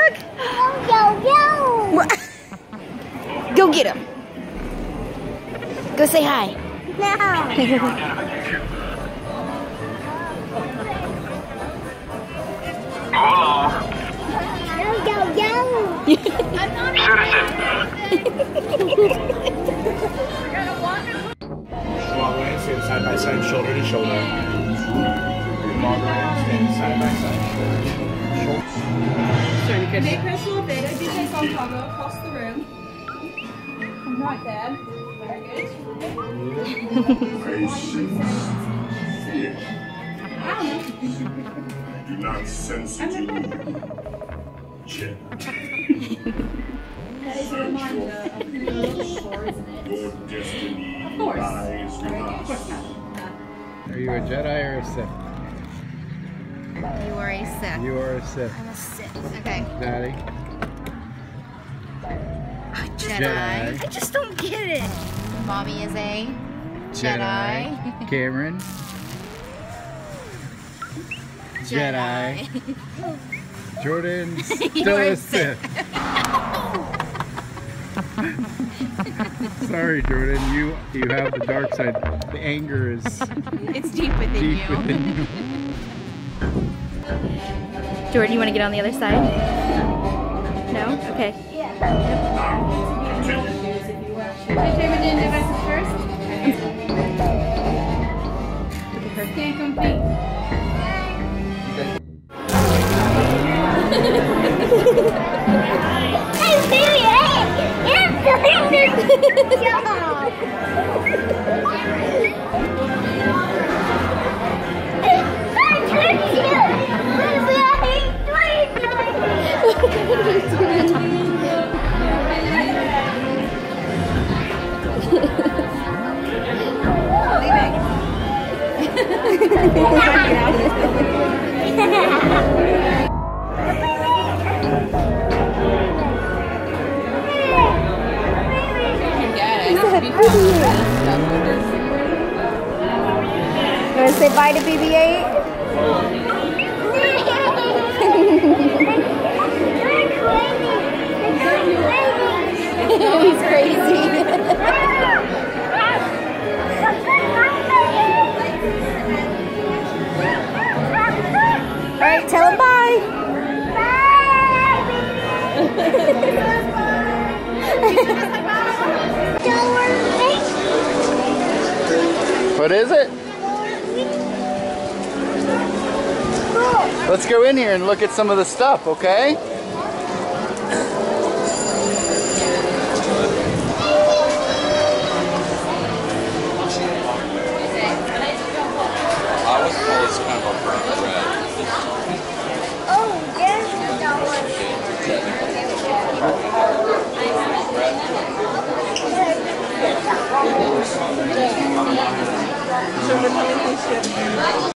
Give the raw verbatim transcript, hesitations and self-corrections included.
look. Yo, yo, yo. Go get him. Go say hi. No. Yo, yo, yo. Long way, stand side by side, shoulder to shoulder. Long way, stand side by side, shoulder to shoulder. Hey, Crystal, Veda, D J Santiago, across the room. I'm right there. Very good. Do not sense it. Check. That is a reminder of who you're looking for, isn't it? Your destiny Of course. lies with Of course us. not. Are you a Jedi or a Sith? You are a Sith. You are a Sith. I'm a Sith. Okay. Daddy. Jedi. Jedi. I just don't get it. Mommy is a Jedi. Cameron. Jedi. Jordan. You Still are a a Sith. Sorry, Jordan. You you have the dark side. The anger is It's deep within deep you. within you. Jordan, you want to get on the other side? No? Okay. Okay, we're doing devices first. Stand complete. Hey, baby, hey. It's doing this job. I tricked you. You want to say bye to B B eight? He's crazy. Alright, tell him bye. What is it? Let's go in here and look at some of the stuff, okay? I would call this kind of a burnt red. Oh, there's the dollar. Red.